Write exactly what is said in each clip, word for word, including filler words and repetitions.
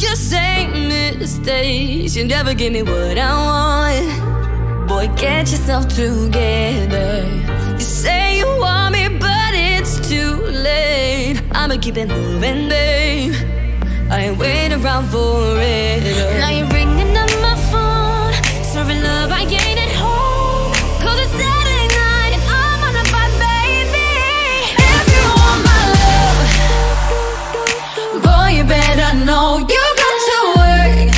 just same mistakes. You never give me what I want. Boy, get yourself together. You say you want me, but it's too late. I'ma keep it moving, babe. I ain't waiting around for it. Now you're ringing up my phone, serving love I ain't at home. Cause it's Saturday night and I'm on a vibe, baby. If you want my love, boy, you better know you got to work,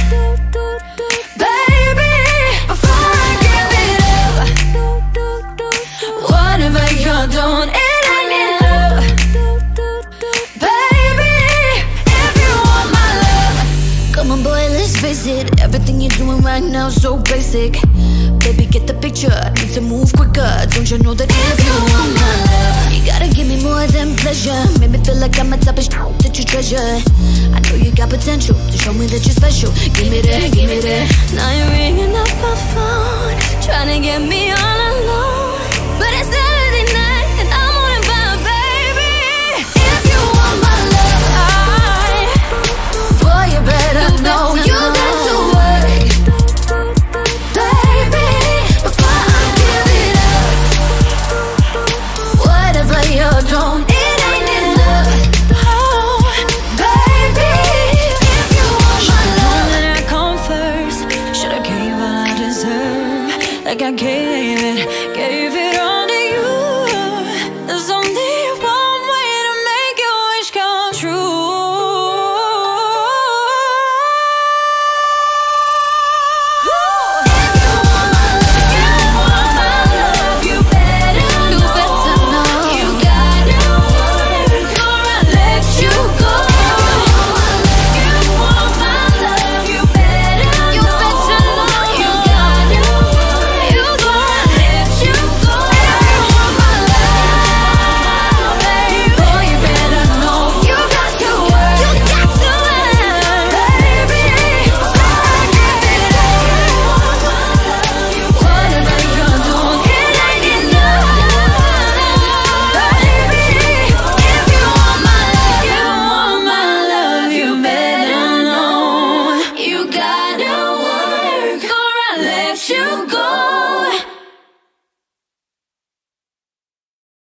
baby, before I give it up. Whatever you're doing, it ain't enough, baby. If you want my love, come on, boy, let's face it. Everything you're doing right now so basic. Baby, get the picture, need to move quicker. Don't you know that if you want my love, you gotta give me more than pleasure. Make me feel like I'm a type of shit that you treasure. I know you got potential to show me that you're special. Give me that, give me that. Now you're ringing up my phone, trying to get me all